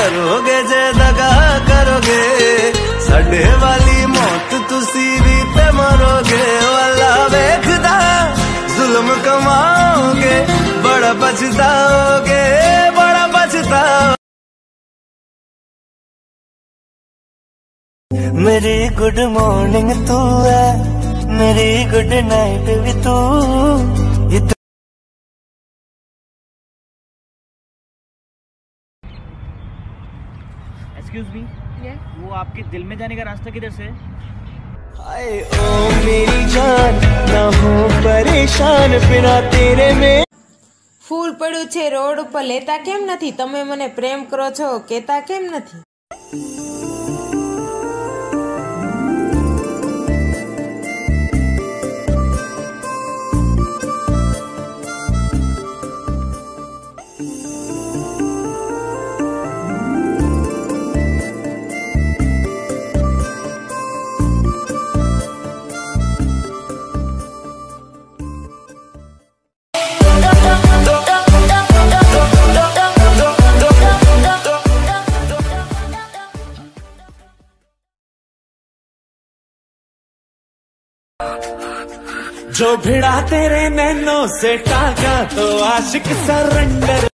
करोगे जे दगा करोगे साडे वाली मौत तुसी भी ते मरोगे वाला वेखदा जुल्म कमाओगे बड़ा पछताओगे बड़ा पछताओगे। मेरी गुड मॉर्निंग तू है मेरी गुड नाइट भी तू। एक्सक्यूज मी, वो आपके दिल में जाने का रास्ता किधर से है? हाय ओ मेरी जान ना हो परेशान बिना तेरे में। ફૂલ પડ્યું છે રોડ ઉપર લેતા કેમ નથી? તમે મને પ્રેમ કરો છો કેતા કેમ નથી? जो भिड़ा तेरे नैनों से टाका तो आशिक सरेंडर।